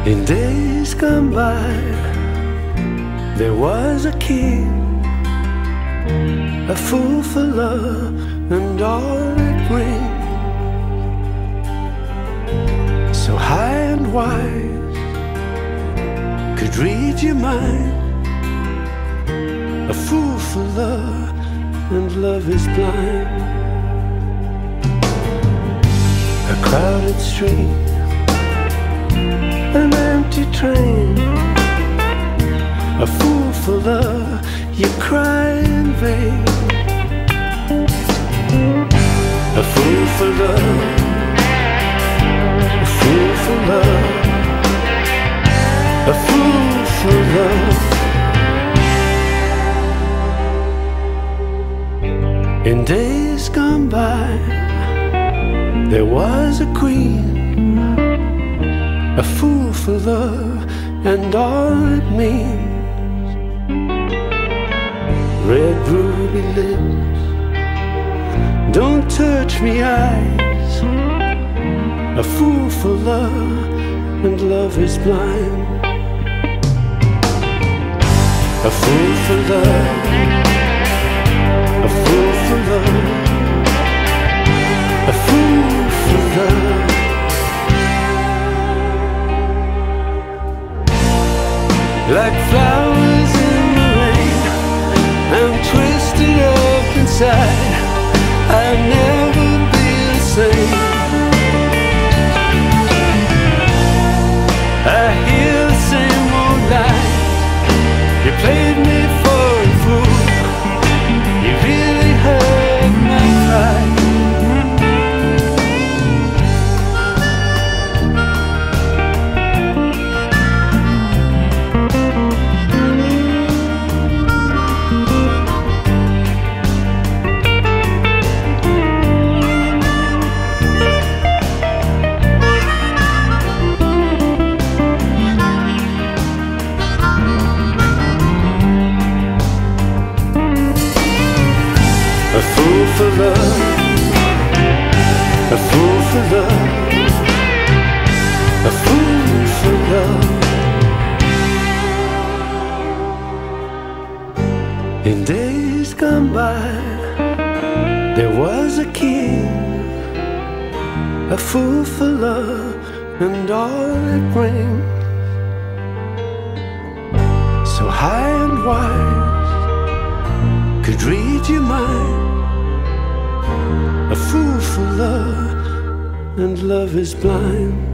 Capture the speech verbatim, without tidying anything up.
In days gone by, there was a king, a fool for love and all it brings. So high and wise, could read your mind. A fool for love and love is blind. A crowded street, an empty train. A fool for love, you cry in vain. A fool for love, a fool for love, a fool for love. In days gone by, there was a queen, a fool for love and all it means. Red ruby lips, don't touch me eyes. A fool for love and love is blind. A fool for love, a fool for love, a fool for love. Like flowers in the rain, I'm twisted up inside. I'll never be the same. I hear the same old lies. You played me for a fool. You really heard my cry. A fool for love, a fool for love, a fool for love. In days gone by, there was a king, a fool for love and all it brings. So high and wise, could read your mind. A fool for love and love is blind.